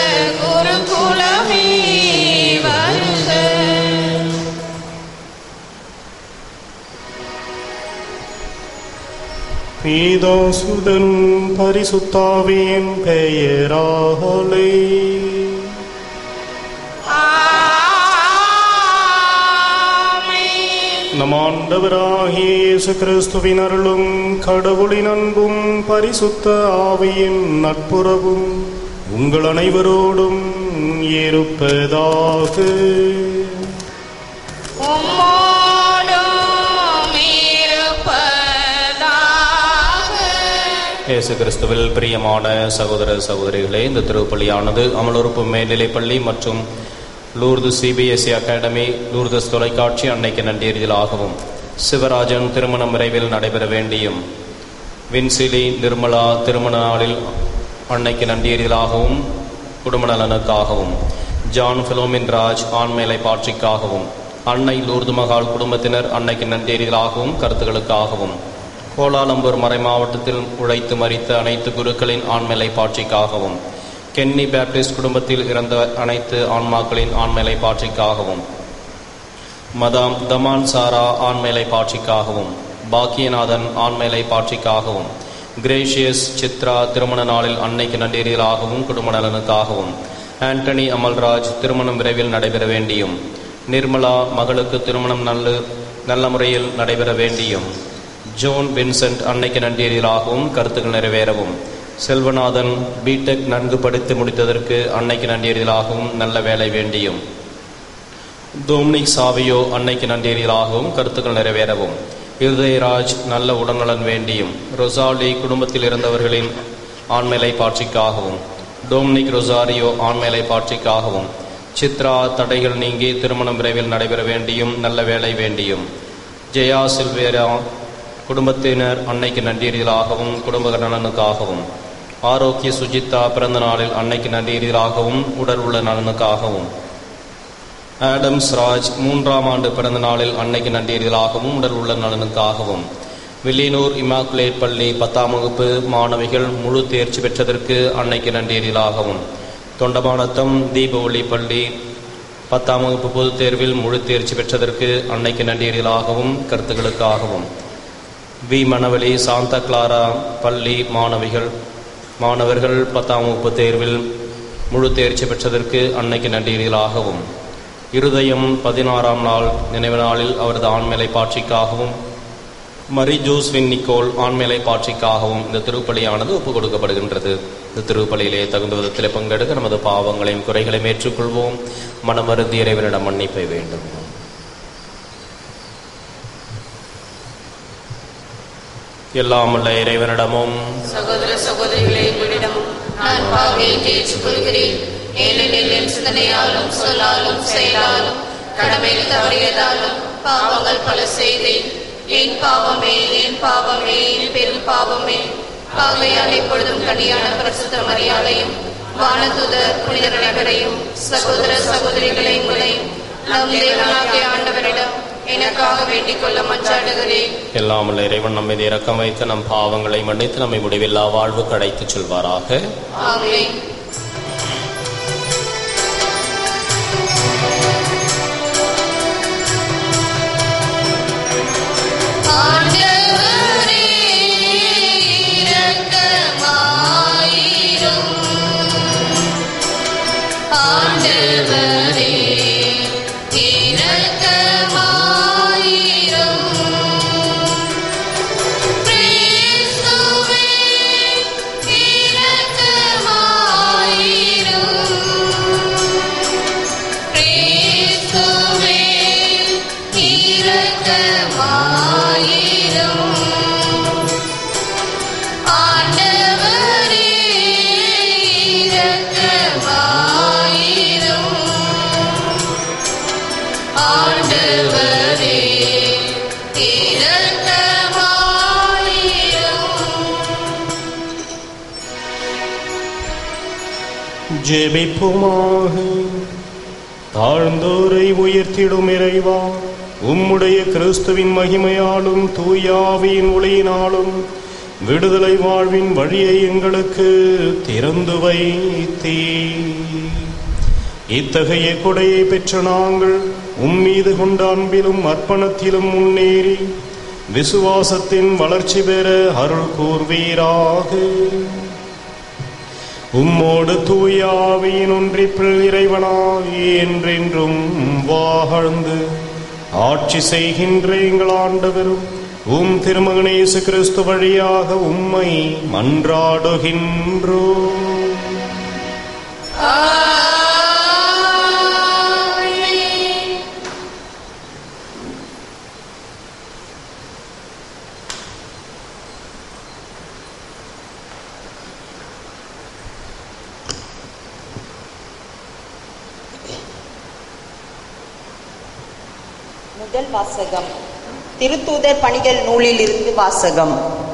குருகுலமே வருக. பிதாசுதனும் பரிசுத்தாவியின் பெயராலே நம் ஆண்டவராகிய இயேசு கிறிஸ்துவின் அருளும் கடவுளின் அன்பும் பரிசுத்த ஆவியின் நட்புறவும் உங்கள் அனைவரோடும் இருப்பதாக. இயேசு கிறிஸ்துவில் பிரியமான சகோதர சகோதரிகளே, இந்த திருப்பலியானது அமலூர்ப்பு மேல்நிலைப்பள்ளி மற்றும் லூர்து சிபிஎஸ்இ அகாடமி, லூர்தஸ் தொலைக்காட்சி அன்னைக்கு நன்றீர்களாகவும், சிவராஜன் திருமணம் விரைவில் நடைபெற வேண்டியும், வின்சிலி நிர்மலா திருமண நாளில் அன்னைக்கு நன்றீர்களாகவும், குடும்ப நலனுக்காகவும், ஜான் பிலோமின் ராஜ் ஆண்மேலை பாட்சிக்காகவும், அன்னை லூர்து மகால் குடும்பத்தினர் அன்னைக்கு நன்றீர்களாகவும் கருத்துக்களுக்காகவும், கோலாலம்பூர் மறை மாவட்டத்தில் உழைத்து மரித்த அனைத்து குருக்களின் ஆண்மேலை பாட்சிக்காகவும், கென்னி பேப்டிஸ்ட் குடும்பத்தில் இறந்த அனைத்து ஆன்மாக்களின் ஆண்மேலை பாட்சிக்காகவும், மதாம் தமான் சாரா ஆண்மேலை பாட்சிக்காகவும், பாக்கியநாதன் ஆண்மேலை பாட்சிக்காகவும், கிரேஷியஸ் சித்ரா திருமண நாளில் அன்னைக்கு நன்றீர்களாகவும் குடும்ப நலனுக்காகவும், ஆண்டனி அமல்ராஜ் திருமணம் விரைவில் நடைபெற வேண்டியும், நிர்மலா மகளுக்கு திருமணம் நல்ல முறையில் நடைபெற வேண்டியும், ஜோன் வின்சென்ட் அன்னைக்கு நன்றீர்களாகவும் கருத்துக்கள் நிறைவேறவும், செல்வநாதன் பிடெக் நன்கு படித்து முடித்ததற்கு அன்னைக்கு நன்றீர்களாகவும் நல்ல வேலை வேண்டியும், டோம்னிக் சாவியோ அன்னைக்கு நன்றீர்களாகவும் கருத்துக்கள் நிறைவேறவும், இருதயராஜ் நல்ல உடல்நலன் வேண்டியும், ரொசாலி குடும்பத்தில் இருந்தவர்களின் ஆண்மேலை பாட்சிக்காகவும், டோம்னிக் ரொசாரியோ ஆண்மேலை பாட்சிக்காகவும், சித்ரா தடைகள் நீங்கி திருமணம் விரைவில் நடைபெற வேண்டியும் நல்ல வேலை வேண்டியும், ஜெயா சில்வேரா குடும்பத்தினர் அன்னைக்கு நன்றீர்களாகவும் குடும்ப நலனுக்காகவும், ஆரோக்கிய சுஜித்தா பிறந்த நாளில் அன்னைக்கு நன்றீர்களாகவும் உடல் உள்ள நலனுக்காகவும், ஆடம்ஸ் ராஜ் 3ஆம் ஆண்டு பிறந்த நாளில் அன்னைக்கு நன்றீர்களாகவும் உடல் உள்ள நலனுக்காகவும், வில்லியனூர் இமாக்குலேட் பள்ளி 10ஆம் வகுப்பு மாணவிகள் முழு தேர்ச்சி பெற்றதற்கு அன்னைக்கு நன்றீர்களாகவும், தொண்டமானத்தம் தீப ஒளி பள்ளி 10ஆம் வகுப்பு பொதுத் தேர்வில் முழு தேர்ச்சி பெற்றதற்கு அன்னைக்கு நன்றீர்களாகவும் கருத்துக்களுக்காகவும், வி மணவெளி சாந்தா கிளாரா பள்ளி மாணவர்கள் 10ஆம் வகுப்பு தேர்வில் முழு தேர்ச்சி பெற்றதற்கு அன்னைக்கு நன்றீர்களாகவும், இருதயம் 16ஆம் நாள் நினைவு நாளில் அவரது ஆண்மேலை பாட்சிக்காகவும், மரி ஜோஸ்வின் நிக்கோல் ஆண்மேலை பாட்சிக்காகவும் இந்த திருப்பலியானது ஒப்புக் கொடுக்கப்படுகின்றது. இந்த திருப்பலியிலே தகுந்த விதத்தில் பங்கெடுக்க நமது பாவங்களையும் குறைகளையும் ஏற்றுக்கொள்வோம். மனமருந்தி இறைவனிடம் மன்னிப்பை வேண்டும். எல்லாம் உள்ள இறைவனிடமும் சகோதர சகோதரிகளே உங்களிடமும் நான் பாவியை ஏற்றுக்கொள்கிறேன். ஏனெனில் என் சிந்தனையாலும் சொல்லாலும் செயலாலும் கடமையில் தவறியதாலும் பாவங்கள் பல செய்தேன். என் பாவமே என் பாவமே என் பெரும் பாவமே. ஆகையால் எப்பொழுதும் கனியான பரிசுத்த மரியாதையும் வானதூதர் புனிதர் அனைவரையும் சகோதர சகோதரிகளை உங்களையும் நம் தேவனாகிய ஆண்டவரிடம் எனக்காக வேண்டிக் கொள்ள மன்றாடுகிறேன். எல்லாம் உள்ள இறைவன் நம்மை இரக்கம் வைத்து நம் பாவங்களை மன்னித்து நம்மை முடிவில்லா வாழ்வுக்கு அழைத்துச் செல்வாராக. ஆமென். ஜெபிப்புமாக. தாழ்ந்தோரை உயர்த்திடும் இறைவா, உம்முடைய கிறிஸ்துவின் மகிமையாலும் தூயாவியின் ஒளியினாலும் விடுதலை வாழ்வின் வழியை எங்களுக்கு திறந்து வைத்தீர். இத்தகைய கொடையை பெற்ற நாங்கள் உம்மீது கொண்ட அன்பிலும் அர்ப்பணத்திலும் முன்னேறி விசுவாசத்தின் வளர்ச்சி பெற அருள் கூர்வீராக. உம்மோடு தூய ஆவியின் ஒன்றிப்பில் இறைவனாய் என்றென்றும் வாழ்ந்து ஆட்சி செய்கின்ற எங்கள் ஆண்டவரும் உம் திருமகன் இயேசு கிறிஸ்து வழியாக உம்மை மன்றாடுகின்றோம். முதல் வாசகம் திருத்தூதர் பணிகள் நூலில் இருந்து வாசகம்.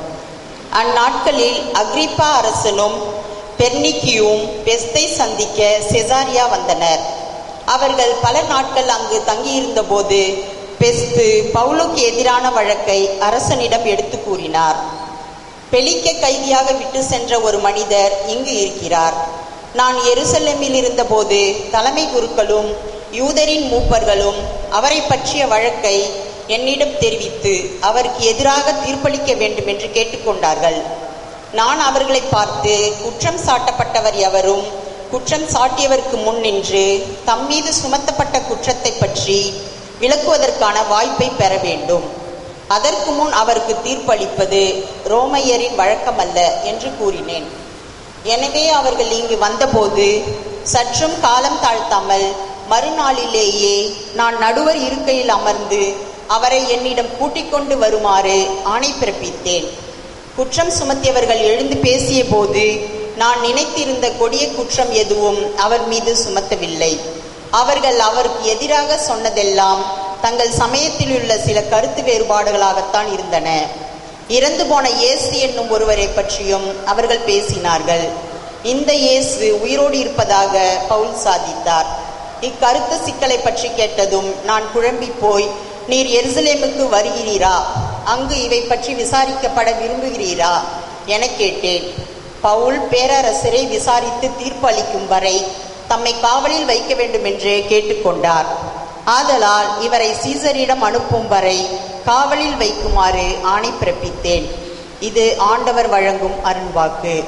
அந்நாட்களில் அக்ரிப்பா அரசனும் பெர்னிக்கியும் பெஸ்தை சந்திக்க செசாரியா வந்தனர். அவர்கள் பல நாட்கள் அங்கு தங்கியிருந்த போது பெஸ்து பவுலுக்கு எதிரான வழக்கை அரசனிடம் எடுத்து கூறினார். பெலிக்க கைதியாக விட்டு சென்ற ஒரு மனிதர் இங்கு இருக்கிறார். நான் எருசலேமில் இருந்தபோது தலைமை குருக்களும் யூதரின் மூப்பர்களும் அவரை பற்றிய வழக்கை என்னிடம் தெரிவித்து அவருக்கு எதிராக தீர்ப்பளிக்க வேண்டும் என்று கேட்டுக்கொண்டார்கள். நான் அவர்களை பார்த்து குற்றம் சாட்டப்பட்டவர் எவரும் குற்றம் சாட்டியவருக்கு முன் நின்று தம் மீது சுமத்தப்பட்ட குற்றத்தை பற்றி விளக்குவதற்கான வாய்ப்பை பெற வேண்டும். அதற்கு முன் அவருக்கு தீர்ப்பளிப்பது ரோமையரின் வழக்கமல்ல என்று கூறினேன். எனவே அவர்கள் இங்கு வந்தபோது சற்றும் காலம் தாழ்த்தாமல் மறுநாளிலேயே நான் நடுவர் இருக்கையில் அமர்ந்து அவரை என்னிடம் கூட்டிக் கொண்டு வருமாறு ஆணை பிறப்பித்தேன். குற்றம் சுமத்தியவர்கள் எழுந்து பேசிய போது நான் நினைத்திருந்த கொடிய குற்றம் எதுவும் அவர் மீது சுமத்தவில்லை. அவர்கள் அவருக்கு எதிராக சொன்னதெல்லாம் தங்கள் சமயத்தில் உள்ள சில கருத்து வேறுபாடுகளாகத்தான் இருந்தன. இறந்து போன இயேசு என்னும் ஒருவரை பற்றியும் அவர்கள் பேசினார்கள். இந்த இயேசு உயிரோடு இருப்பதாக பவுல் சாதித்தார். இக்கருத்து சிக்கலை பற்றி கேட்டதும் நான் குழம்பி போய், நீர் எருசலேமுக்கு வருகிறீரா, அங்கு இவை பற்றி விசாரிக்கப்பட விரும்புகிறீரா என கேட்டேன். பவுல் பேரரசரை விசாரித்து தீர்ப்பு அளிக்கும் வரை தம்மை காவலில் வைக்க வேண்டும் என்று கேட்டுக்கொண்டார். ஆதலால் இவரை சீசரிடம் அனுப்பும் வரை காவலில் வைக்குமாறு ஆணை பிறப்பித்தேன். இது ஆண்டவர் வழங்கும் அருள்வாக்கு.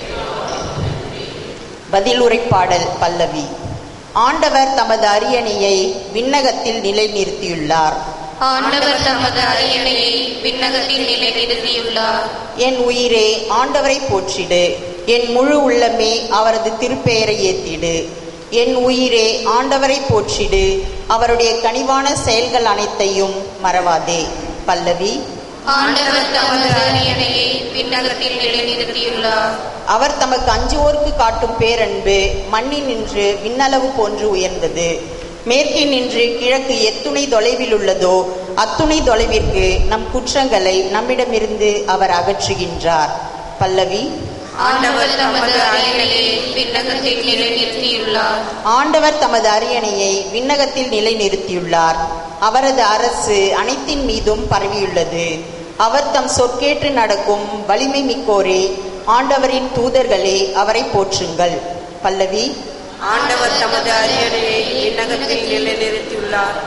பதிலுரை பாடல் பல்லவி. ஆண்டவர் தமது அரியணையை விண்ணகத்தில் நிலைநிறுத்தியுள்ளார். ஆண்டவர் தமது அரியணையை விண்ணகத்தில் நிலைநிறுத்தியுள்ளார். என் உயிரே ஆண்டவரை போற்றிடு, என் முழு உள்ளமே அவரது திருப்பெயரை ஏத்திடு. என் உயிரே ஆண்டவரை போற்றிடு, அவருடைய கனிவான செயல்கள் அனைத்தையும் மறவாதே. பல்லவி. ஆண்டவர் தமது அரியணையை விண்ணகத்தில் நிலைநிறுத்தியுள்ளார். அவர் தமக்கு அஞ்சுவோருக்கு காட்டும் பேரன்பு மண்ணில் நின்று விண்ணளவு போன்று உயர்ந்தது. மேற்கில் நின்று கிழக்கு எத்துணை தொலைவில் உள்ளதோ அத்துணை தொலைவிற்கு நம் குற்றங்களை நம்மிடமிருந்து அவர் அகற்றுகின்றார். பல்லவி. ஆண்டவர் தமது அரியணையை விண்ணகத்தில் நிலைநிறுத்தியுள்ளார். ஆண்டவர் தமது அரியணையை விண்ணகத்தில் நிலைநிறுத்தியுள்ளார். அவரது அரசு அனைத்தின் மீதும் பரவியுள்ளது. அவர் தம் சொற்கேற்று நடக்கும் வலிமை மிக்கோரே, ஆண்டவரின் தூதர்களே அவரை போற்றுங்கள். பல்லவி. ஆண்டவர் தமது அரியணையை விண்ணகத்தில் நிலைநிறுத்தியுள்ளார்.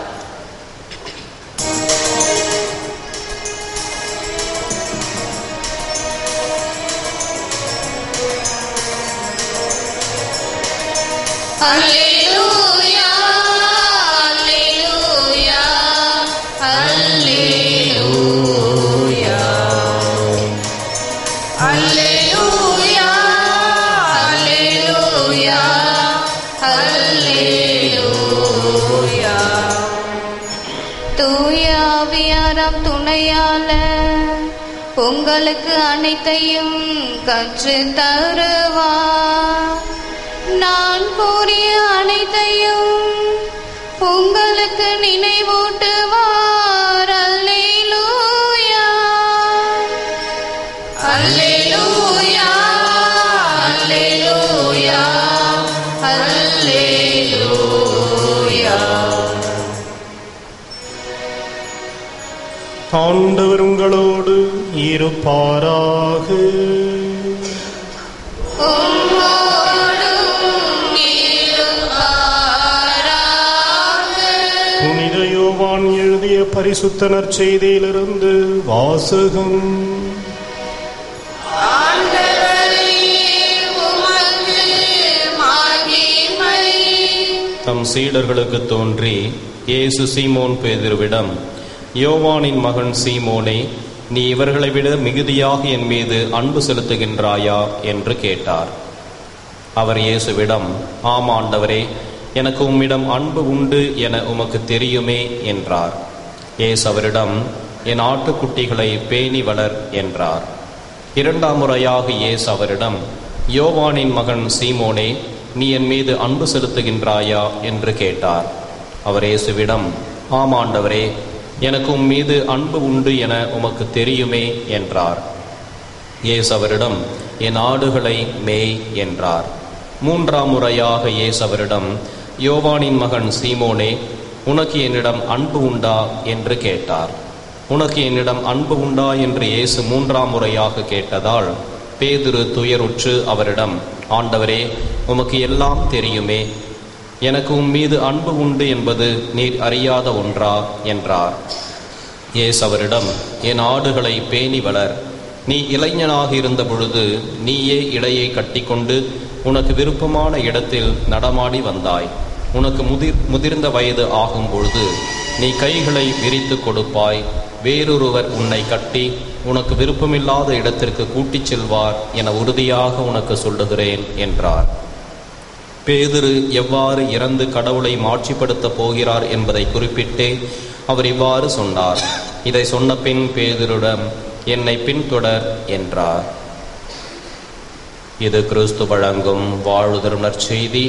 அல்லேலூயா, அல்லேலூயா, அல்லேலூயா, அல்லேலூயா, அல்லேலூயா, அல்லேலூயா. தூய ஆவியாராம் துணையாளர் உங்களுக்கு அனைத்தையும் கற்று தருவார். நான் கூறிய அனைத்தையும் உங்களுக்கு நினைவூட்டுவார். அல்லேலூயா, அல்லேலூயா, அல்லேலூயா, அல்லேலூயா. ஆண்டவர் உங்களோடு இருப்பாராக. புனித யோவான் எழுதிய பரிசுத்த நற்செய்தியிலிருந்து வாசகம். தம் சீடர்களுக்கு தோன்றி இயேசு சீமோன் பேதுருவிடம், யோவானின் மகன் சீமோனே, நீ இவர்களை விட மிகுதியாக என் மீது அன்பு செலுத்துகின்றாயா என்று கேட்டார். அவர் இயேசுவிடம், ஆம் ஆண்டவரே, எனக்கு உம்மிடம் அன்பு உண்டு என உமக்கு தெரியுமே என்றார். இயேசு அவரிடம், என் ஆட்டுக்குட்டிகளை பேணி வளர் என்றார். இரண்டாம் முறையாக இயேசு அவரிடம், யோவானின் மகன் சீமோனே, நீ என் மீது அன்பு செலுத்துகின்றாயா என்று கேட்டார். அவர் இயேசுவிடம், ஆம் ஆண்டவரே, எனக்கு உம் மீது அன்பு உண்டு என உமக்கு தெரியுமே என்றார். இயேசு அவரிடம், என் ஆடுகளை மேய் என்றார். மூன்றாம் முறையாக இயேசு அவரிடம், யோவானின் மகன் சீமோனே, உனக்கு என்னிடம் அன்பு உண்டா என்று கேட்டார். உனக்கு என்னிடம் அன்பு உண்டா என்று இயேசு மூன்றாம் முறையாக கேட்டதால் பேதுரு துயருற்று அவரிடம், ஆண்டவரே, உமக்கு எல்லாம் தெரியுமே, எனக்கு உம் மீது அன்பு உண்டு என்பது நீர் அறியாத ஒன்றா என்றார். இயேசு அவரிடம், என் ஆடுகளை பேணி வளர். நீ இளைஞனாக இருந்த பொழுது நீயே இடையை கட்டிக்கொண்டு உனக்கு விருப்பமான இடத்தில் நடமாடி வந்தாய். உனக்கு முதிர்ந்த வயது ஆகும் பொழுது நீ கைகளை விரித்து கொடுப்பாய். வேறொருவர் உன்னை கட்டி உனக்கு விருப்பமில்லாத இடத்திற்கு கூட்டிச் செல்வார் என உறுதியாக உனக்கு சொல்லுகிறேன் என்றார். பேதுரு எவ்வாறு இறந்து கடவுளை மாட்சிப்படுத்தப் போகிறார் என்பதை குறிப்பிட்டே அவர் இவ்வாறு சொன்னார். இதை சொன்ன பின் பேதுருவிடம், என்னை பின்தொடர் என்றார். இது கிறிஸ்து வழங்கும் வாழ்வுதரும் நற்செய்தி.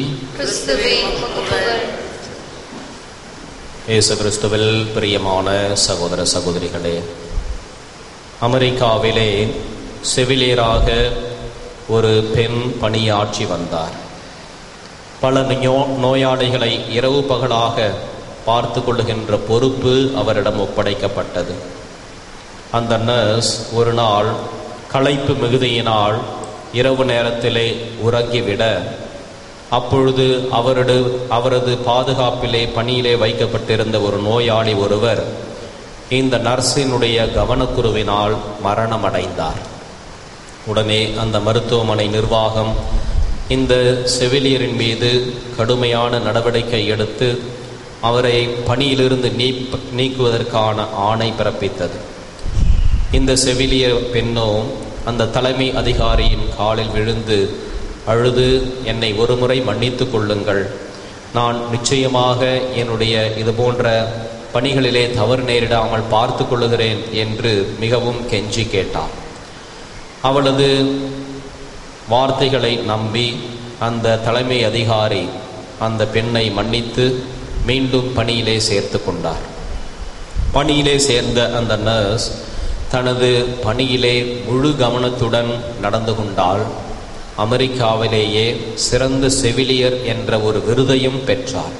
இயேசு கிறிஸ்துவில் பிரியமான சகோதர சகோதரிகளே, அமெரிக்காவிலே செவிலியராக ஒரு பெண் பணியாற்றி வந்தார். பல நோயாளிகளை இரவு பகலாக பார்த்து கொள்ளுகின்ற பொறுப்பு அவரிடம் ஒப்படைக்கப்பட்டது. அந்த நர்ஸ் ஒரு நாள் களைப்பு மிகுதியினால் இரவு நேரத்திலே உறங்கிவிட, அப்பொழுது அவரது பாதுகாப்பிலே பணியிலே வைக்கப்பட்டிருந்த ஒரு நோயாளி ஒருவர் இந்த நர்ஸினுடைய கவனக்குறைவினால் மரணமடைந்தார். உடனே அந்த மருத்துவமனை நிர்வாகம் இந்த செவிலியரின் மீது கடுமையான நடவடிக்கை எடுத்து அவரை பணியிலிருந்து நீக்குவதற்கான ஆணை பிறப்பித்தது. இந்த செவிலியர் பெண்ணோ அந்த தலைமை அதிகாரியின் காலில் விழுந்து அழுது, என்னை ஒருமுறை மன்னித்து கொள்ளுங்கள், நான் நிச்சயமாக என்னுடைய இது போன்ற பணிகளிலே தவறு நேரிடாமல் பார்த்து கொள்ளுகிறேன் என்று மிகவும் கெஞ்சி கேட்டார். அவளது வார்த்தைகளை நம்பி அந்த தலைமை அதிகாரி அந்த பெண்ணை மன்னித்து மீண்டும் பணியிலே சேர்த்து கொண்டார். பணியிலே சேர்ந்த அந்த நர்ஸ் தனது பணியிலே முழு கவனத்துடன் நடந்து கொண்டால் அமெரிக்காவிலேயே சிறந்த செவிலியர் என்ற ஒரு விருதையும் பெற்றார்.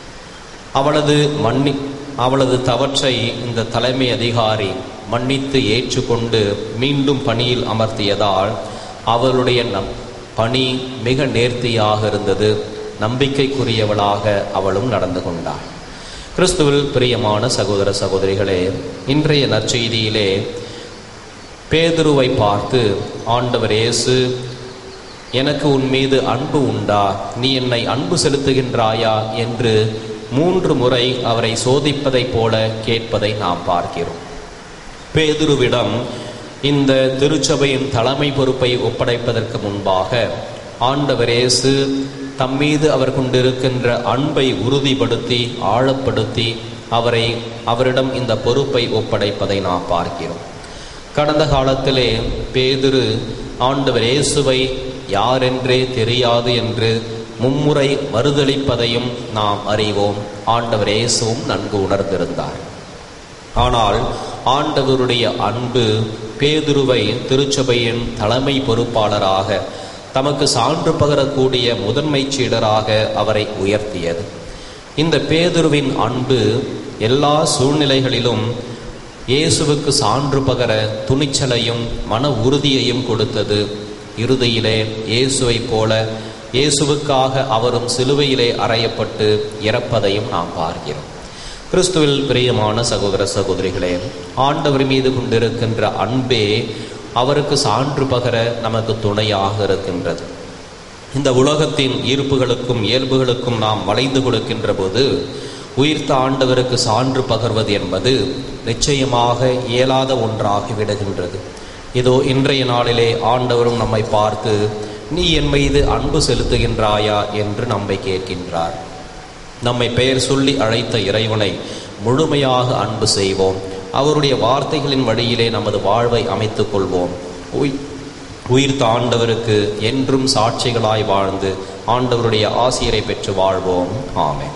அவளது தவற்றை இந்த தலைமை அதிகாரி மன்னித்து ஏற்றுக்கொண்டு மீண்டும் பணியில் அமர்த்தியதால் அவளுடைய பணி மிக நேர்த்தியாக இருந்தது. நம்பிக்கைக்குரியவளாக அவளும் நடந்து கொண்டாள். கிறிஸ்துவில் பிரியமான சகோதர சகோதரிகளே, இன்றைய நற்செய்தியிலே பேதுருவை பார்த்து ஆண்டவர் இயேசு, எனக்கு உன் மீது அன்பு உண்டா, நீ என்னை அன்பு செலுத்துகின்றாயா என்று 3 முறை அவரை சோதிப்பதைப் போல கேட்பதை நாம் பார்க்கிறோம். பேதுருவிடம் இந்த திருச்சபையின் தலைமை பொறுப்பை ஒப்படைப்பதற்கு முன்பாக ஆண்டவர் இயேசு தம்மீது அவர் கொண்டிருக்கின்ற அன்பை உறுதிப்படுத்தி ஆழப்படுத்தி அவரிடம் இந்த பொறுப்பை ஒப்படைப்பதை நாம் பார்க்கிறோம். கடந்த காலத்திலே பேதுரு ஆண்டவர் இயேசுவை யாரென்றே தெரியாது என்று 3 முறை மறுதளிப்பதையும் நாம் அறிவோம். ஆண்டவர் இயேசுவும் நன்கு உணர்ந்திருந்தார். ஆனால் ஆண்டவருடைய அன்பு பேதுருவை திருச்சபையின் தலைமை பொறுப்பாளராக, தமக்கு சான்று பகரக்கூடிய முதன்மை சீடராக அவரை உயர்த்தியது. இந்த பேதுருவின் அன்பு எல்லா சூழ்நிலைகளிலும் இயேசுவுக்கு சான்று பகர துணிச்சலையும் மன உறுதியையும் கொடுத்தது. இறுதியிலே இயேசுவைப் போல இயேசுவுக்காக அவரும் சிலுவையிலே அறையப்பட்டு இறப்பதையும் நாம் பார்க்கிறோம். கிறிஸ்துவில் பிரியமான சகோதர சகோதரிகளே, ஆண்டவர் மீது கொண்டிருக்கின்ற அன்பே அவருக்கு சான்று பகர நமக்கு துணையாக இருக்கின்றது. இந்த உலகத்தின் ஈர்ப்புகளுக்கும் இயல்புகளுக்கும் நாம் வளைந்து கொடுக்கின்ற போது உயிர்த்த ஆண்டவருக்கு சான்று பகர்வது என்பது நிச்சயமாக இயலாத ஒன்றாகி விடுகின்றது. இதோ இன்றைய நாளிலே ஆண்டவரும் நம்மை பார்த்து, நீ என் மீது அன்பு செலுத்துகின்றாயா என்று நம்மை கேட்கின்றார். நம்மை பெயர் சொல்லி அழைத்த இறைவனை முழுமையாக அன்பு செய்வோம். அவருடைய வார்த்தைகளின் வழியிலே நமது வாழ்வை அமைத்துக் கொள்வோம். உயிர்த்த ஆண்டவருக்கு என்றும் சாட்சிகளாய் வாழ்ந்து ஆண்டவருடைய ஆசிரியரை பெற்று வாழ்வோம். ஆமென்.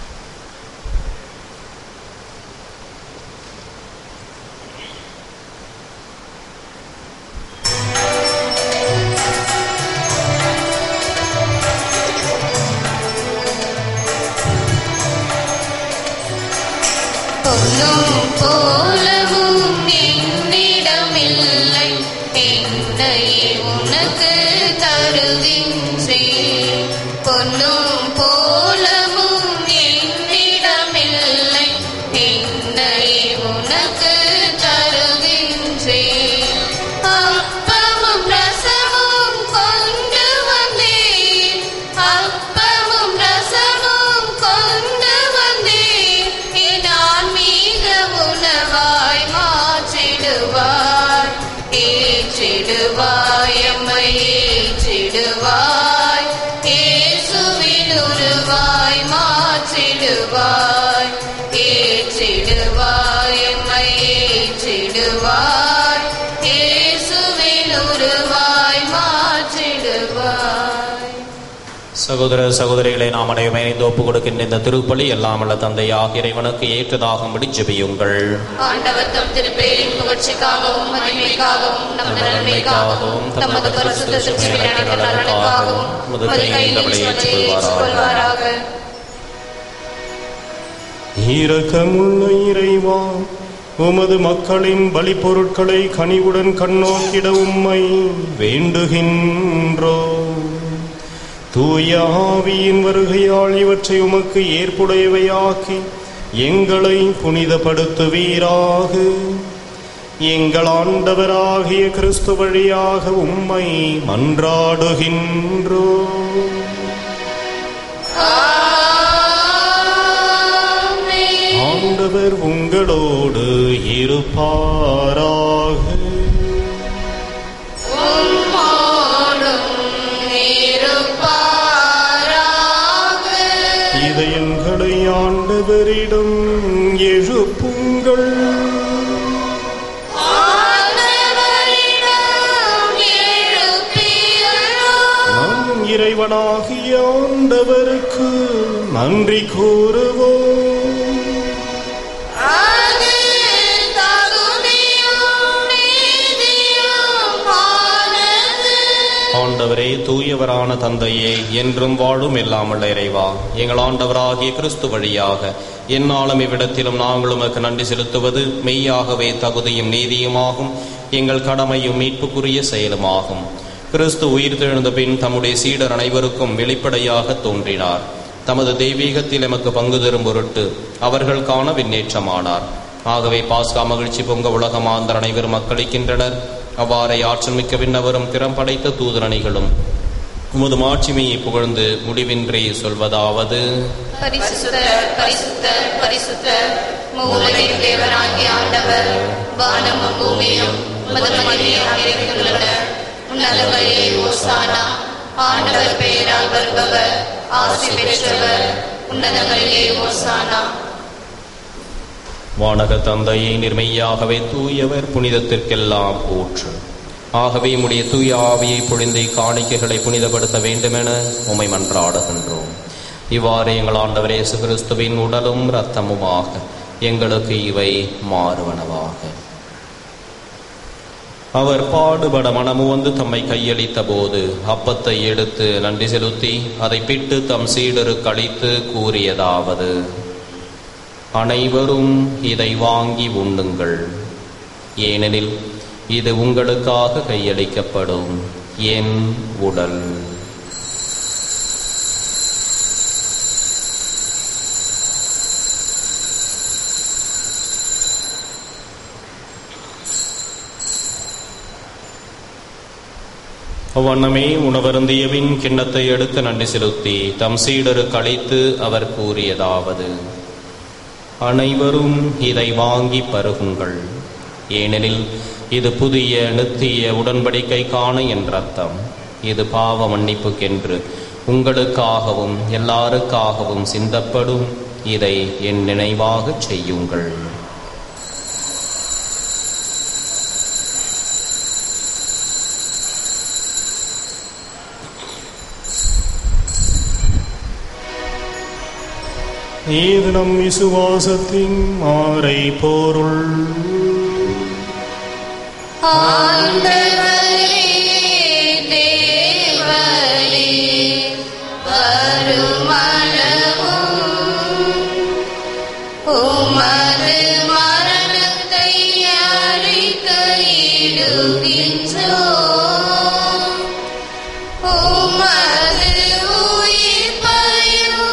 பொன்னும் போலவும் என்னிடமில்லை, என்னையே உனக்கு தருகின்றேன். பொன்னும் போலவும் என்னிடமில்லை, என்னையே உனக்கு தருகின்றேன். அப்பமும் ரசமும் கொண்டு வந்தேன், அப்பமும் ரசமும் கொண்டு வந்தேன். என் ஆன்மீக உணவாய் மாற்றிடுவாய், ஏற்றிடுவாய், எம்மை ஏற்றிடுவாய். இயேசுவின் உருவாய் மாற்றிடுவாய், ஏற்றிடுவாய், எம்மை ஏற்றிடுவாய். இயேசுவின் உருவாய் மாற்றிடுவாய். சகோதர சகோதரிகளை நாம் அனைவரும் இணைந்து ஒப்புக் கொடுக்கின்ற இந்த திருப்பலி எல்லாம் உள்ள தந்தையாக இறைவனுக்கு ஏற்றதாகும்படி ஜெபியுங்கள். ஆண்டவர் தம் திருப்பெயரின் புகழ்ச்சிக்காகவும் மகிமைக்காகவும் நமது நன்மைக்காகவும் தமது பரிசுத்த சிலுவையில் அடைந்த நலனுக்காகவும் உமது கையில் நம்மை ஏற்றுக்கொள்வாராக. இரக்கமுள்ள இறைவா, உமது மக்களின் பலி பொருட்களை கனிவுடன் கண்ணோக்கிட உம்மை வேண்டுகின்றோம். தூய ஆவியின் வருகையால் இவற்றை உமக்கு ஏற்புடையவையாக்கி எங்களை புனிதப்படுத்துவீராக. எங்கள் ஆண்டவராகிய கிறிஸ்து வழியாக உம்மை மன்றாடுகின்றோம். ஆண்டவர் உங்களோடு இருப்பாராக. இதயங்களை ஆண்டவரிடம் எழுப்புங்கள். நம் இறைவனாகிய ஆண்டவருக்கு நன்றி கூறுவோம். ஆண்டவரே, தூயவரான தந்தையே, என்றும் வாழும் எல்லாமல்ல இறைவா, எங்கள் ஆண்டவராகிய கிறிஸ்து வழியாக எந்நாளும் இவ்விடத்திலும் நாங்கள் உமக்கு நன்றி செலுத்துவது மெய்யாகவே தகுதியும் நீதியுமாகும், எங்கள் கடமையும் மீட்புக்குரிய செயலுமாகும். கிறிஸ்து உயிர்த்தெழுந்த பின் தம்முடைய சீடர் அனைவருக்கும் வெளிப்படையாக தோன்றினார். தமது தெய்வீகத்தில் எமக்கு பங்கு தரும் பொருட்டு அவர்கள் காண விண்ணேற்றமானார். ஆகவே பாஸ்கா மகிழ்ச்சி பொங்க உலகமாந்தர் அனைவரும் மக்களிக்கின்றனர். அவ்வாறே ஆற்றல் மிக்க விண்ணவரும் திறம் படைத்த தூதரணிகளும் உமது மாட்சிமையை புகழ்ந்து முடிவின்றி சொல்வதாவது: பரிசுத்தர், பரிசுத்தர், பரிசுத்தர், மூலகின் தேவனாகிய ஆண்டவர், வானமும் பூமியும் உமது மகிமையால் நிறைந்துள்ளன. உன்னதங்களிலே ஓசானா. ஆண்டவர் பெயரால் வருபவர் ஆசி பெற்றவர். உன்னதங்களிலே ஓசானா. வானக தந்தையை நிர்மையாகவே தூயவர், புனிதத்திற்கெல்லாம் ஊற்று. ஆகவே உம்முடைய தூய ஆவியை பொழிந்து காணிக்கைகளை புனிதப்படுத்த வேண்டுமென உம்மை மன்றாடுகின்றோம். இவ்வாறு எங்கள் ஆண்டவர் இயேசு கிறிஸ்துவின் உடலும் இரத்தமுமாக எங்களுக்கு இவை மாறுவனவாக. அவர் பாடுபட மனமு வந்து தம்மை கையளித்த போது அப்பத்தை எடுத்து நன்றி செலுத்தி அதை பிட்டு தம் சீடருக்கு அளித்து கூறியதாவது: அனைவரும் இதை வாங்கி உண்ணுங்கள், ஏனெனில் இது உங்களுக்காக கையளிக்கப்படும் என் உடல். அவ்வண்ணமே உணவருந்தியபின் கிண்ணத்தை எடுத்து நன்றி செலுத்தி தம் சீடருக்கு அளித்து அவர் கூறியதாவது: அனைவரும் இதை வாங்கி பருகுங்கள், ஏனெனில் இது புதிய நித்திய உடன்படிக்கைக்கான என் இரத்தம். இது பாவ மன்னிப்புக்கென்று உங்களுக்காகவும் எல்லாருக்காகவும் சிந்தப்படும். இதை என் நினைவாக செய்யுங்கள். இது நம் விசுவாசத்தின் மாறை பொருள். உமது மரணத்தை அறிக்கையிடுகின்றோம், உமது உயிர்ப்பையும்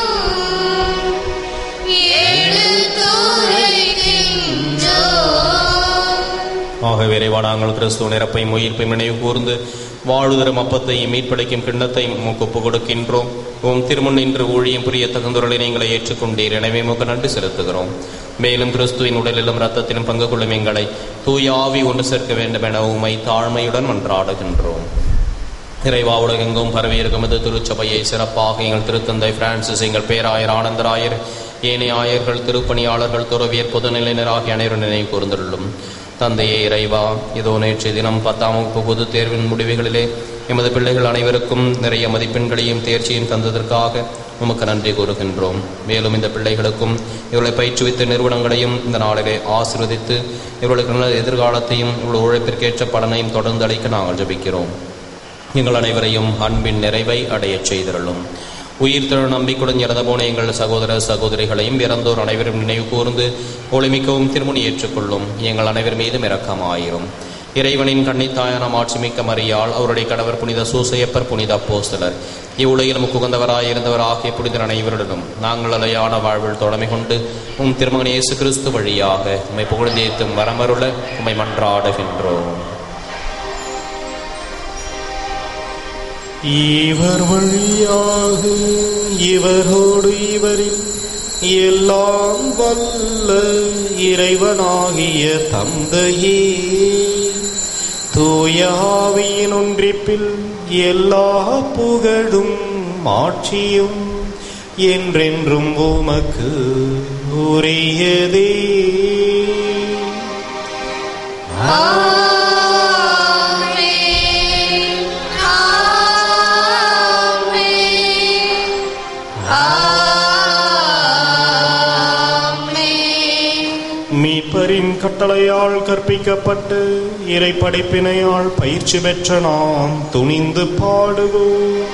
எடுத்துரைக்கின்றோம். ஆகவே இறைவா, நாங்கள் கிறிஸ்துவ இறப்பையும் உயிர்ப்பையும் நினைவு கூர்ந்து வாழுதரும் அப்பத்தையும் மீட்பளிக்கும் கிண்ணத்தையும் உமக்கு ஒப்புக் கொடுக்கின்றோம். உம் திருமுன் நின்று ஊழியம் புரிய தகுந்தவர்களை நீங்களை ஏற்றுக்கொண்டீர். எனவே உமக்கு நன்றி செலுத்துகிறோம். மேலும் கிறிஸ்துவின் உடலிலும் இரத்தத்திலும் பங்கு கொள்ளும் எங்களை தூய ஆவி ஒன்று சேர்க்க வேண்டும் என உம்மை தாழ்மையுடன் மன்றாடுகின்றோம். இறைவா, உலகெங்கும் பரவியிருக்கும் இது திருச்சபையை சிறப்பாக எங்கள் திருத்தந்தை பிரான்சிஸ், எங்கள் பேராயர் ஆனந்தராயர், ஏனைய ஆயர்கள், திருப்பணியாளர்கள், துறவியர், பொதுநிலையினர் ஆகிய அனைவரும் நினைவு கூர்ந்துள்ளும். தந்தையே இறைவா, இதோ நேற்றைய தினம் 10ஆம் வகுப்பு பொதுத் தேர்வின் முடிவுகளிலே எமது பிள்ளைகள் அனைவருக்கும் நிறைய மதிப்பெண்களையும் தேர்ச்சியும் தந்ததற்காக உமக்கு நன்றி கூறுகின்றோம். மேலும் இந்த பிள்ளைகளுக்கும் இவர்களை பயிற்றுவித்த நிறுவனங்களையும் இந்த நாளிலே ஆசீர்வதித்து இவர்களுக்கு நல்ல எதிர்காலத்தையும் இவர்கள் உழைப்பிற்கேற்ற பலனையும் தொடர்ந்து அளிக்க நாங்கள் ஜெபிக்கிறோம். எங்கள் அனைவரையும் அன்பின் நிறைவை அடையச் செய்திருளும். உயிர் திரு நம்பிக்கையுடன் இறந்து போன எங்கள் சகோதர சகோதரிகளையும் இறந்தோர் அனைவரும் நினைவு கூர்ந்து ஒளிமிக்கவும் திருமுனி ஏற்றுக்கொள்ளும். எங்கள் அனைவர் மீதும் இரக்கமாயிரும். இறைவனின் கன்னித்தாயான மாட்சிமிக்க மரியாள், அவருடைய கணவர் புனித சூசையப்பர், புனித அப்போஸ்தலர், இவ்வுலகில் நமக்கு உகந்தவராயிருந்தவர் ஆகிய புனிதர் அனைவருடனும் நாங்கள் அலையான வாழ்வில் தொடமை கொண்டு உம் திருமகன் இயேசு கிறிஸ்து வழியாக உம்மை புகழ்ந்தேத்தும் வரமருள உம்மை மன்றாடுகின்றோம். இவர் வழியாக இவரோடு இவரில் எல்லாம் வல்ல இறைவனாகிய தந்தையே, தூய ஆவியின் ஒன்றிப்பில் எல்லா புகழும் மாட்சியும் என்றென்றும் உமக்கு உரியதே. மீட்பரின் கட்டளையால் கற்பிக்கப்பட்டு இறை படைப்பினையால் பயிற்சி பெற்ற நாம் துணிந்து பாடுவோம்.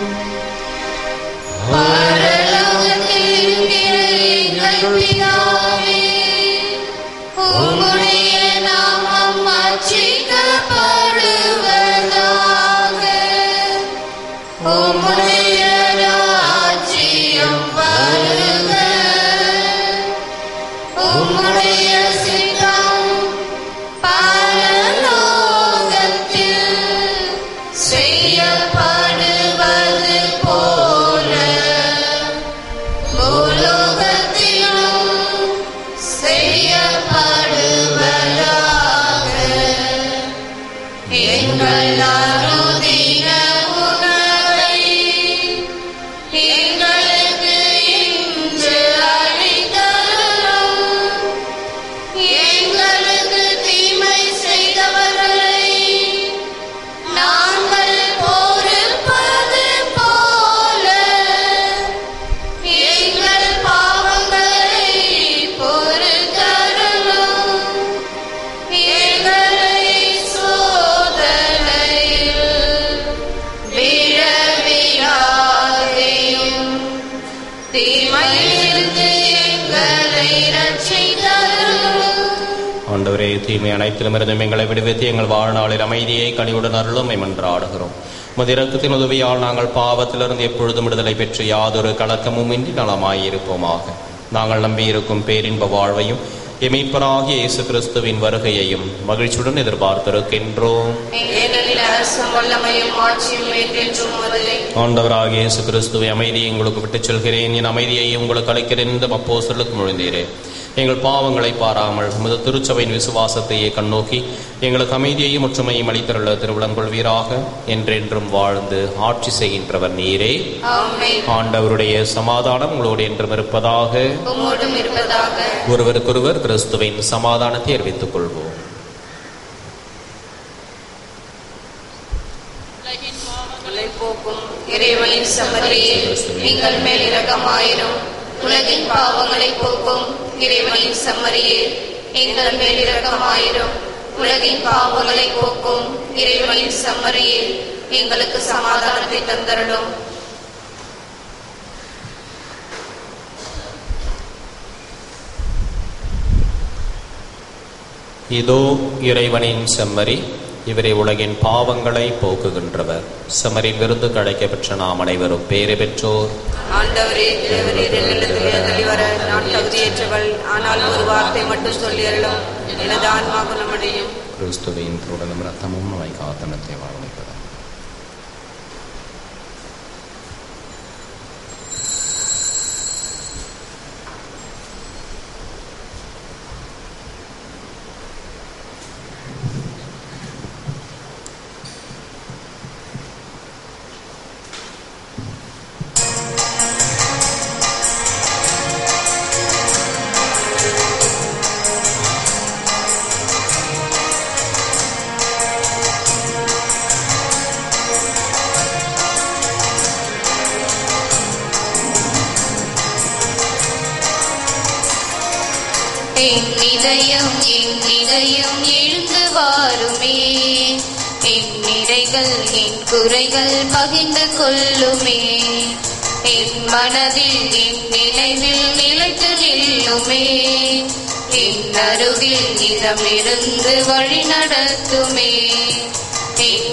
தீமையிலிருந்து எங்களை எங்களை ரட்சித்தருளும். ஆண்டவரே, தீமை அனைத்திலுமிருந்தும் எங்களை விடுவித்து எங்கள் வாழ்நாளில் அமைதியை கனிவுடன் அருளும் மன்றாடுகிறோம். உமது இரக்கத்தின் உதவியால் நாங்கள் பாவத்திலிருந்து எப்பொழுதும் விடுதலை பெற்று யாதொரு கலக்கமும் இன்றி நலமாயிருப்போமாக. நாங்கள் நம்பியிருக்கும் பேரின்ப வாழ்வையும் எமீட்பராகிய இயேசு கிறிஸ்துவின் வருகையையும் மகிழ்ச்சியுடன் எதிர்பார்த்திருக்கின்றோம். ஆண்டவராகிய இயேசு கிறிஸ்துவை அமைதியை உங்களுக்கு விட்டுச் செல்கிறேன், என் அமைதியை உங்களுக்கு அளிக்கிறேன் என்று அப்போஸ்தலருக்கு மொழிந்தீரே. எங்கள் பாவங்களை பாராமல் உமது திருச்சபையின் விசுவாசத்தையே கண்ணோக்கி எங்களுக்கு அமைதியையும் ஒற்றுமையும் அளித்தருள திருவிழம் கொள்வீராக. என்றென்றும் வாழ்ந்து ஆட்சி செய்கின்றவர் நீரே. ஆண்டவருடைய சமாதானம் உங்களோடு என்றும் இருப்பதாக. ஒருவருக்கொருவர் கிறிஸ்துவின் சமாதானத்தை அறிவித்துக் கொள்வோம். இறைவனின் சமரியே, எங்கள் மேல் இரக்கமாயிரும். உலகின் பாவங்களை போக்கும் இறைவனின் சமரியே, எங்கள் மேல் இரக்கமாயிரும். உலகின் பாவங்களை போக்கும் இறைவனின் சமரியே, எங்களுக்கு சமாதானத்தை தந்தருளும். இதோ இறைவனின் செம்மறி, இவரே உலகின் பாவங்களை போக்குகின்றவர். செம்மறின் விருந்து கிடைக்கப்பெற்ற நாம் அனைவரும் பேறு பெற்றோர். ஆண்டவரே, வர நான் தகுதியற்றவள், ஆனால் ஒரு வார்த்தை மட்டும் சொல்லியறலும் எனது ஆன்மா குணமடையும். கிறிஸ்துவின் உடலும் ரத்தமும் நம்மை காத்தனத்தை வாழ்விப்பது. என் இதயம் எழுந்து வாருமே, என் நிறைகள் என் குறைகள் பகிர்ந்து கொள்ளுமே, என் மனதில் என் நினைவில் நிலைத்து நில்லுமே, என் அருகில் இதமிருந்து வழி நடத்துமே. என்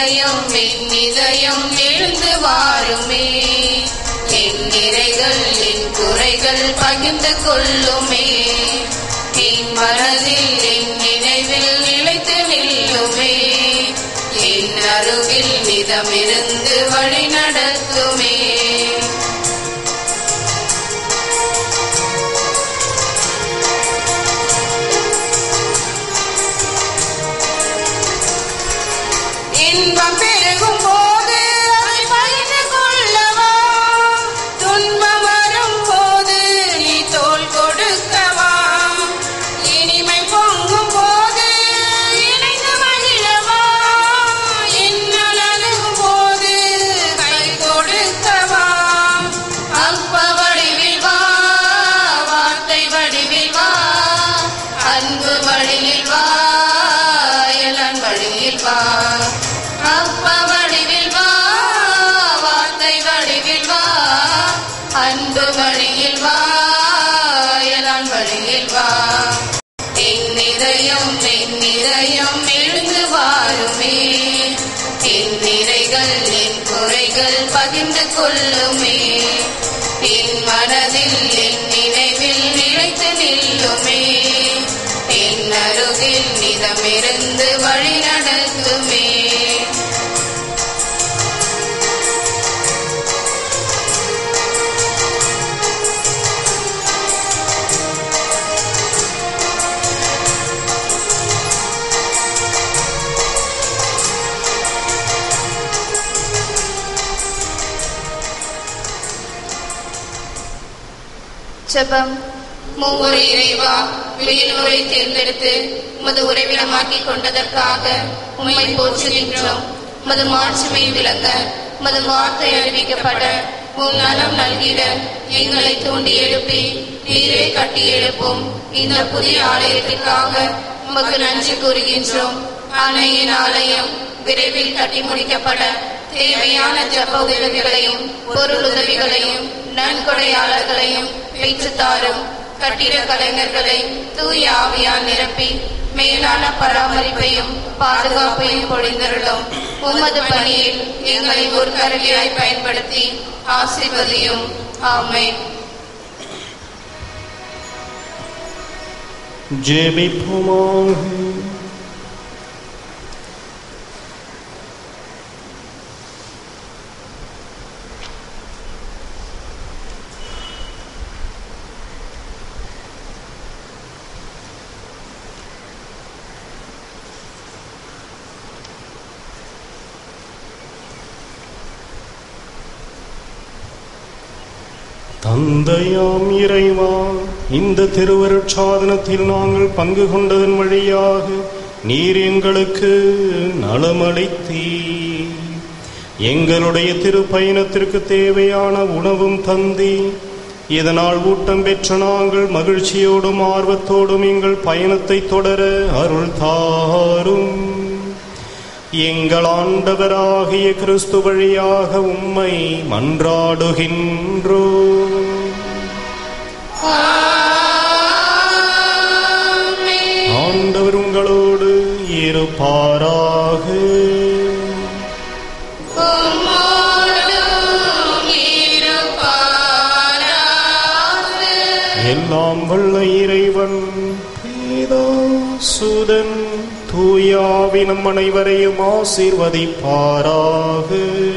இதயம் எழுந்து வாருமே, என் நிறைகள் என் குறைகள் பகிர்ந்து கொள்ளுமே, என் மனதில் என் நினைவில் நிலைத்து நில்லுமே, என் அருகில் நிதமிருந்து வழி நடத்துமே. இன்பம் பெருகும் போது அதை பகிர்ந்து கொள்ளவா, துன்பம் வரும் போது நீ தோள் கொடுக்கவா, இனிமை பொங்கும் போது இணைந்து மகிழவா, இன்னல் அணுகும் போது கை கொடுக்கவா. அப்ப வடிவில் வா, வார்த்தை வடிவில் வா, அன்பு வழியில் வா, என் வழியில் வா. அப்ப வடிவில் வா, வார்த்தை வடிவில் வா, அன்பு வழியில் வா, என் வழியில் வா. என் இதயம் எழுந்து வாருமே, என் நிறைகள் என் குறைகள் பகிர்ந்து கொள்ளுமே, என் மனதில் என் நினைவில் நிலைத்து நில்லுமே, என் அருகில் நிதமிருந்து வழி நடத்துமே. ஜெபம். மூவர் இறைவா, வியலூரை தேர்ந்தெடுத்து உமது உறைவிடமாக்கி கொண்டதற்காக உம்மை போற்றுகின்றோம். உமது மாட்சிமை விளங்க, உமது வார்த்தை அறிவிக்கப்பட, உம் நலம் நல்கிட எங்களை தூண்டி எழுப்பி நீரே கட்டி எழுப்பும். இந்த புதிய ஆலயத்திற்காக உமக்கு நன்றி கூறுகின்றோம். அன்னையின் ஆலயம் விரைவில் கட்டி முடிக்கப்பட தேவையான ஜப உதவிகளையும் பொருள் உதவிகளையும் நன்கொடையாளர்களையும் பெற்றுத்தாரும். கட்டிட கலைஞர்களை தூய ஆவியால் நிரப்பி மேலான பராமரிப்பையும் பாதுகாப்பையும் பொழிந்தருளும். உமது பணியில் எங்களை ஒரு கருவியாய் பயன்படுத்தி ஆசீர்வதியும். ஆமென். ஜெபிப்போமாக. தந்தையாம் இறைவா, இந்த திருவருட்சாதனத்தில் நாங்கள் பங்கு கொண்டதன் வழியாக நீர் எங்களுக்கு நலமளித்தீர். எங்களுடைய திருப்பயணத்திற்கு தேவையான உணவும் தந்தி. இதனால் ஊட்டம் பெற்ற நாங்கள் மகிழ்ச்சியோடும் ஆர்வத்தோடும் எங்கள் பயணத்தை தொடர அருள் தாரும். எங்கள் ஆண்டவராகிய கிறிஸ்து வழியாக உம்மை மன்றாடுகின்றோ. ஆண்டவர் உங்களோடு இருப்பாராக. எல்லாம் வல்ல இறைவன் பிதா சுதன் தூயாவி நம் அனைவரையும் ஆசீர்வதிப்பாராக.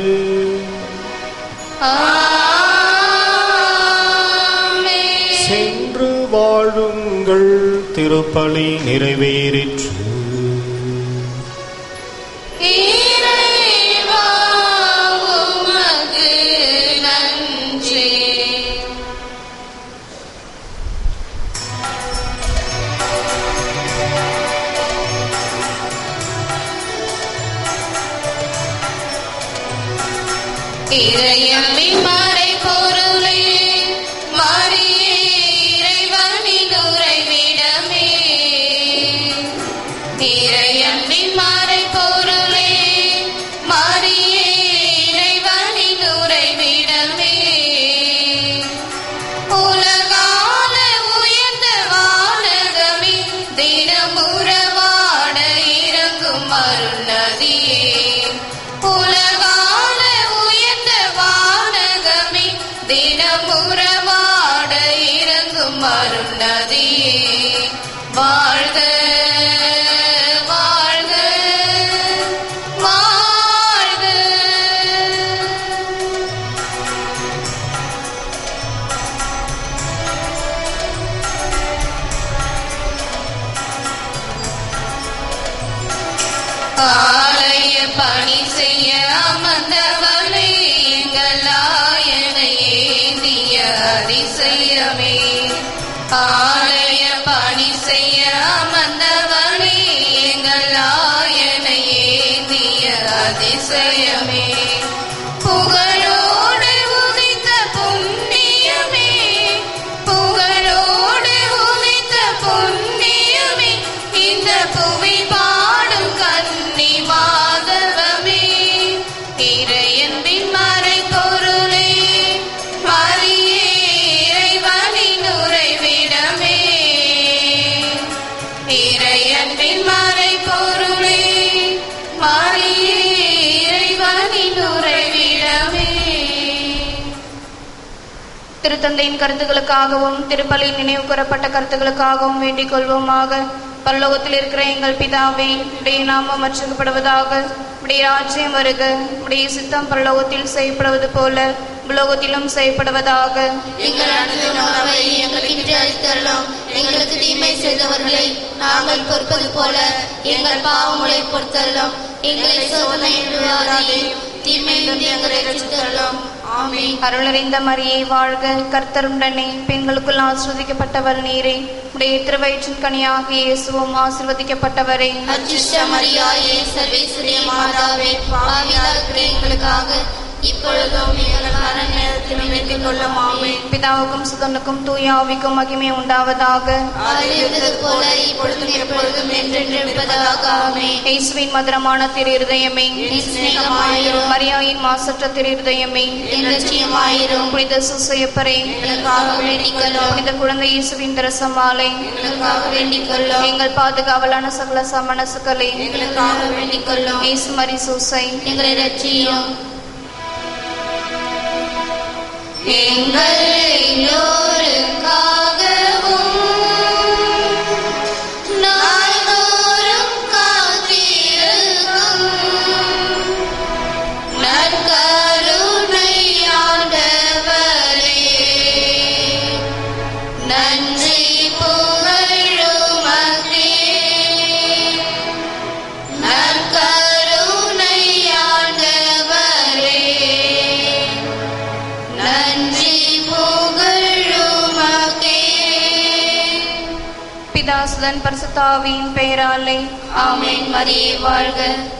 சென்று வாழுங்கள். திருப்பலி நிறைவேறிற்று. இறையன்பின் மறை பொருளே, மரியே இறைவனின் உறைவிடமே. இறையன்பின் மறை பொருளே, மரியே இறைவனின் உறைவிடமே. உலகான உயர்ந்த வானகமே, தினமுறவாட இறங்கும் அருள் நதியே. தினமுறவாட இறங்கும் அருள் நதியே. வாழ்க வாழ்க வாழ்க. ஆலய பணி செய்ய அமர்ந்தவளே, எங்கள் ஆயனை ஏந்திய அதிசயமே. ஆலய பணி செய்ய அமர்ந்தவளே, எங்கள் ஆயனை ஏந்திய அதிசயமே. புகழோடு உதித்த புண்ணியமே, புகழோடு உதித்த புண்ணியமே, இந்த புவி பாடும் கன்னி மாதவமே. இறையன்பின் மறை பொருளே, மரியே இறைவனின் உறைவிடமே. இறையன்பின் மறை பொருளே, மரியே இறைவனின் உறைவிடமே. திருத்தந்தையின் கருத்துக்களுக்காகவும் திருப்பலி நினைவு கூறப்பட்ட கருத்துக்களுக்காகவும் வேண்டிக் கொள்வோமாக. பரலோகத்தில் இருக்கிற எங்கள் பிதாவே, உடைய நாமம் மற்றுப்படுவதாக. உடைய ராஜ்யம் வருக. உடைய சித்தம் பரலோகத்தில் செய்யப்படுவது போல உலோகத்திலும் செய்யப்படுவதாக. எங்கள் அனுதின உணவை எங்களுக்கு அளித்தருளும். எங்களுக்கு தீமை செய்தவர்களை நாங்கள் பொறுப்பது போல எங்கள் பாவங்களை பொறுத்தருளும். எங்களை சோதனையில் விடாதேயும், தீமையிலிருந்து எங்களை ரட்சித்தருளும். ஆமென். அருளறிந்த மரியே வாழ்க. கர்த்தருடனே பெண்களுக்குள் ஆசீர்வதிக்கப்பட்டவர் நீரே. உடைய திருவயிற்றின் கனியாகிய இயேசுவும் ஆசீர்வதிக்கப்பட்டவரே. அச்சிஷ்ட மரியாயே, சர்வேஸ்வரிய மாதாவே, பாவிகளாகிய எங்களுக்காக இப்பொழுதும் எங்கள் மரண நேரத்தில் வேண்டிக் கொள்ளும். ஆமென். பிதாவுக்கும் சுதனுக்கும் தூய ஆவிக்கும் மகிமை உண்டாவதாக. ஆதியில் இருந்தது போல இப்பொழுதும் எப்பொழுதும் என்றென்றும் இருப்பதாக. ஆமென். இயேசுவின் மதுரமான திரு இருதயமே, என் சிநேகமாயிரும். மரியாயின் மாசற்ற திரு இருதயமே, என் லட்சியமாயிரும். புனித சுசையப்பரே, எனக்காக வேண்டிக் கொள்ளும். புனித குழந்தை இயேசுவின் திரசமாலை, எனக்காக வேண்டிக் கொள்ளும். எங்கள் பாதுகாவலான சகல சமணசுகளே, எங்களுக்காக வேண்டிக் கொள்ளும். இயேசு மரி சூசை, எங்களை ரட்சியும். எங்கள் எல்லோருக்காகவும் நாள்தோறும் காத்திருக்கும் நற்கருணை ஆண்டவரே, நன்றி புகழுமக்கே. நற்கருணை ஆண்டவரே, நன்றி புகழுமக்கே. பிதாசுதன் பரிசுத்தாவியின் பெயராலே ஆமென். மரியே வாழ்க.